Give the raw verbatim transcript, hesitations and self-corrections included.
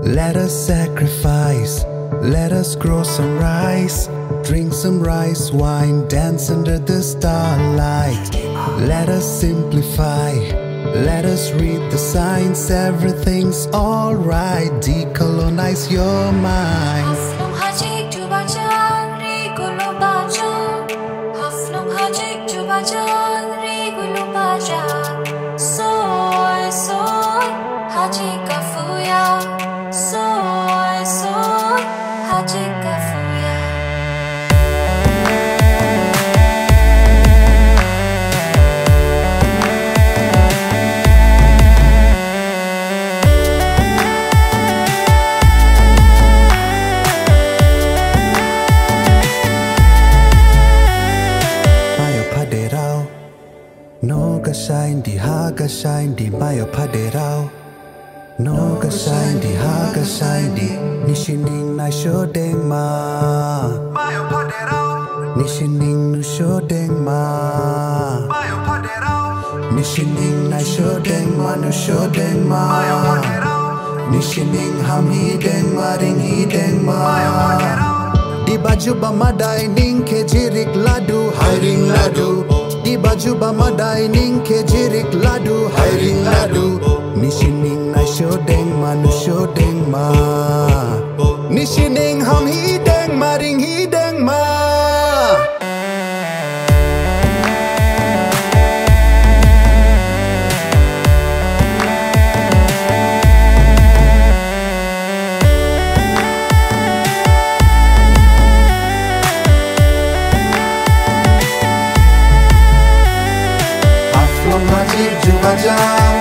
Let us sacrifice, let us grow some rice, drink some rice wine, dance under the starlight. Let us simplify, let us read the signs, everything's alright. Decolonize your mind. Haflong Hajik Juba Jang, Rigu Luba Jang. Haflong Hajik Juba Jang, Rigu Luba Jang. Soy, soy, Hajik Gaphuya. Soy, soy, Hajik Gaphuya. No ga shine di ha ga shine di mayo paderao. No ga shine di ha ga shine di nishining na shodeng ma. Mayo paderao. Nishining nu shodeng ma. Mayo paderao. Nishining na shodeng ma nu shodeng ma. Mayo paderao. Nishining ham hideng ma ring hideng ma. Mayo paderao. Di baju bamadai ning ke jirik ladu hairing ladu. Di baju bamadai ning ke jirik ladu hairing ladu. Nishining na shodeng ma nu shodeng ma. Nishining ham hideng ma ring hideng ma. Hajik Juba Jang.